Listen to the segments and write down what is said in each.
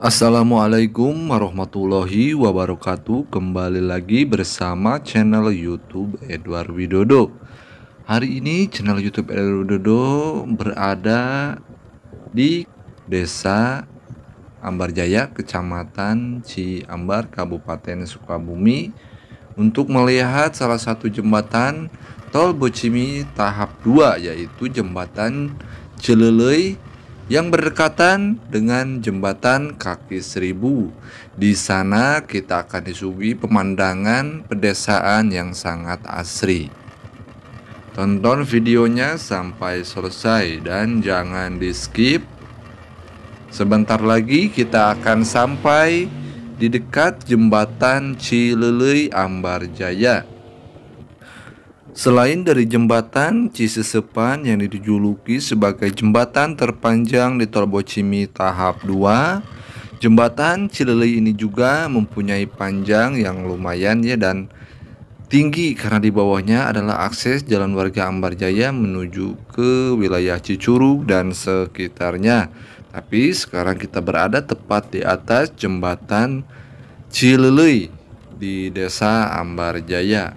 Assalamualaikum warahmatullahi wabarakatuh. Kembali lagi bersama channel YouTube Edward Widodo. Hari ini channel YouTube Edward Widodo berada di Desa Ambarjaya, Kecamatan Ciambar, Kabupaten Sukabumi, untuk melihat salah satu jembatan Tol Bocimi tahap 2, yaitu jembatan Cilelei yang berdekatan dengan jembatan Kaki Seribu. Di sana kita akan disuguhi pemandangan pedesaan yang sangat asri. Tonton videonya sampai selesai dan jangan di skip. Sebentar lagi kita akan sampai di dekat jembatan Cilelei Ambarjaya. Selain dari jembatan Cisesepan yang dijuluki sebagai jembatan terpanjang di Tol Bocimi tahap 2, jembatan Cilelei ini juga mempunyai panjang yang lumayan dan tinggi, karena di bawahnya adalah akses jalan warga Ambarjaya menuju ke wilayah Cicurug dan sekitarnya. Tapi sekarang kita berada tepat di atas jembatan Cilelei di Desa Ambarjaya.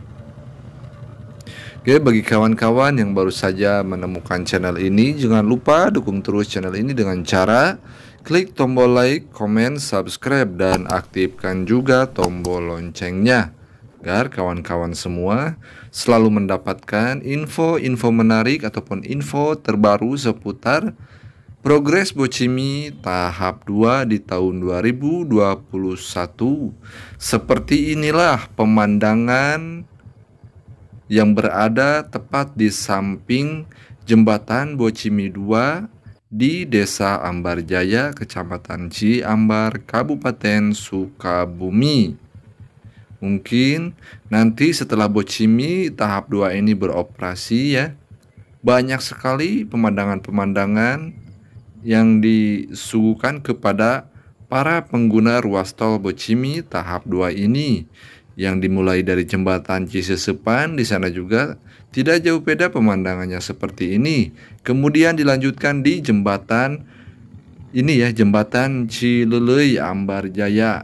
Oke, bagi kawan-kawan yang baru saja menemukan channel ini, jangan lupa dukung terus channel ini dengan cara klik tombol like, komen, subscribe, dan aktifkan juga tombol loncengnya agar kawan-kawan semua selalu mendapatkan info-info menarik ataupun info terbaru seputar progres Bocimi tahap 2 di tahun 2021. Seperti inilah pemandangan yang berada tepat di samping jembatan Bocimi 2 di Desa Ambarjaya, Kecamatan Ciambar, Kabupaten Sukabumi. Mungkin nanti setelah Bocimi tahap 2 ini beroperasi banyak sekali pemandangan-pemandangan yang disuguhkan kepada para pengguna ruas tol Bocimi tahap 2 ini, yang dimulai dari jembatan Cisesepan. Di sana juga tidak jauh beda pemandangannya seperti ini. Kemudian dilanjutkan di jembatan ini jembatan Cilelei Ambarjaya.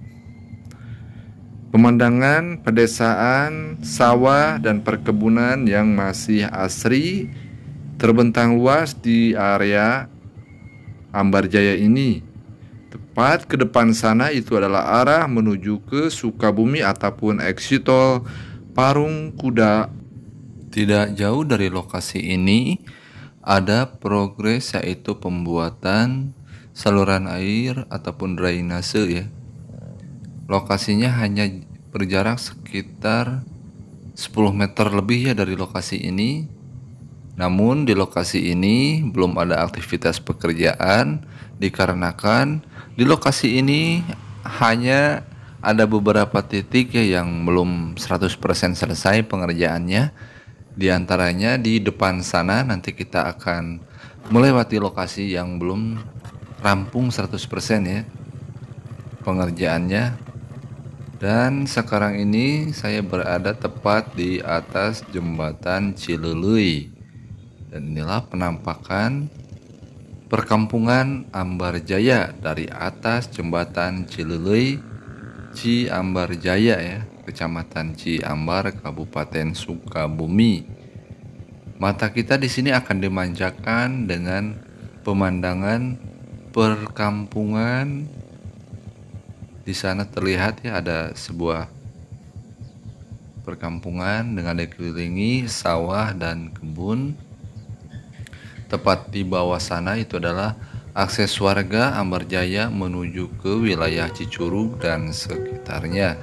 Pemandangan pedesaan, sawah, dan perkebunan yang masih asri terbentang luas di area Ambarjaya ini. Tepat ke depan sana itu adalah arah menuju ke Sukabumi ataupun exit tol Parung Kuda. Tidak jauh dari lokasi ini ada progres, yaitu pembuatan saluran air ataupun drainase Lokasinya hanya berjarak sekitar 10 meter lebih dari lokasi ini. Namun di lokasi ini belum ada aktivitas pekerjaan, dikarenakan di lokasi ini hanya ada beberapa titik yang belum 100% selesai pengerjaannya. Di antaranya di depan sana nanti kita akan melewati lokasi yang belum rampung 100% pengerjaannya. Dan sekarang ini saya berada tepat di atas jembatan Cilelei. Dan inilah penampakan perkampungan Ambarjaya dari atas jembatan Cilelei Ciambarjaya Kecamatan Ciambar, Kabupaten Sukabumi. Mata kita di sini akan dimanjakan dengan pemandangan perkampungan. Di sana terlihat ada sebuah perkampungan dengan dikelilingi sawah dan kebun. Tepat di bawah sana itu adalah akses warga Ambarjaya menuju ke wilayah Cicurug dan sekitarnya.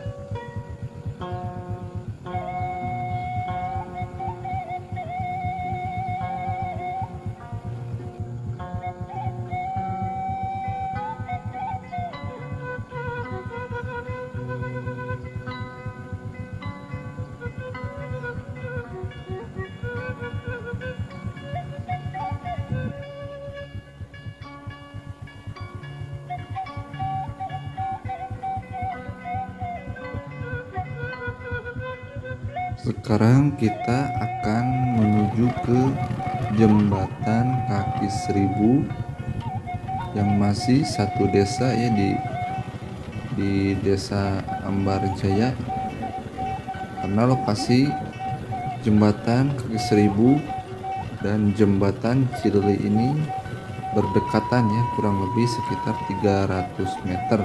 Sekarang kita akan menuju ke jembatan Kaki Seribu yang masih satu desa ya, di desa Ambarjaya, karena lokasi jembatan kaki seribu dan jembatan Cilili ini berdekatan ya, kurang lebih sekitar 300 meter.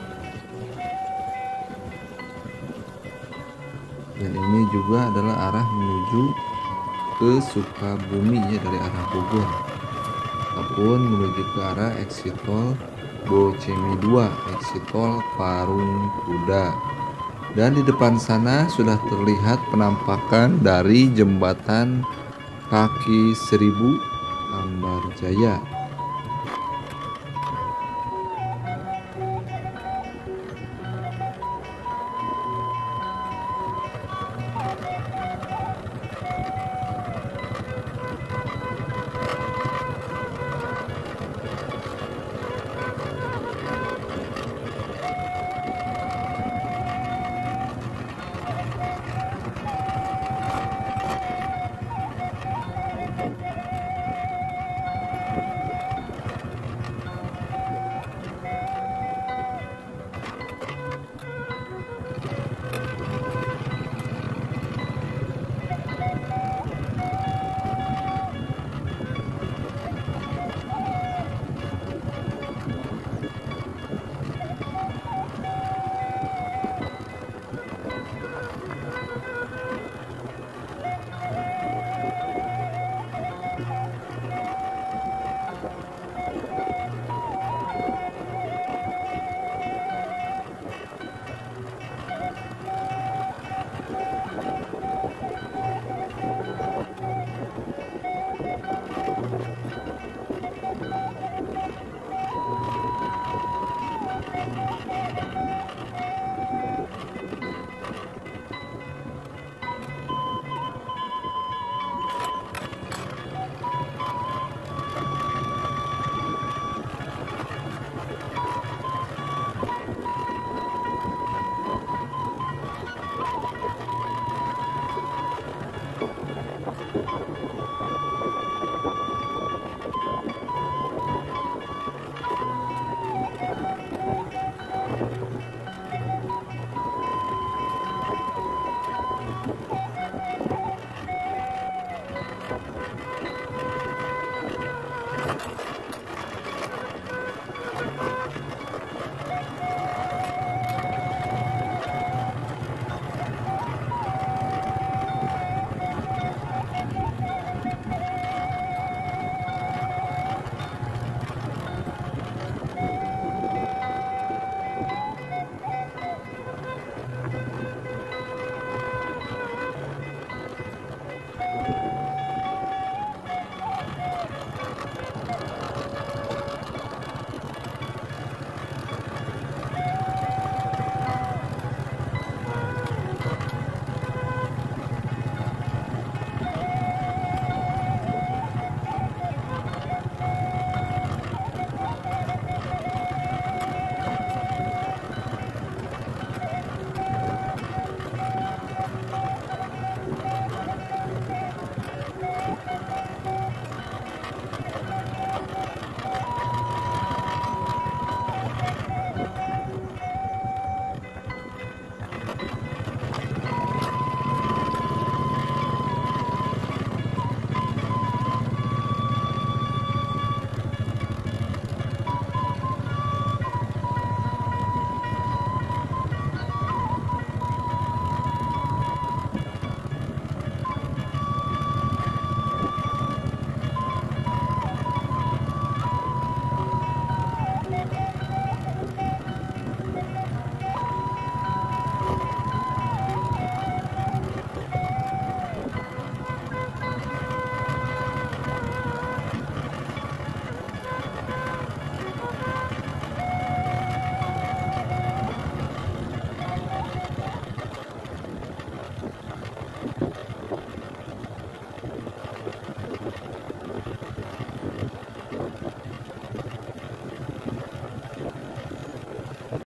Dan ini juga adalah arah menuju ke Sukabumi ya, dari arah Bogor ataupun menuju ke arah exit tol Bocimi 2, exit tol Parung Kuda. Dan di depan sana sudah terlihat penampakan dari jembatan kaki seribu Ambarjaya.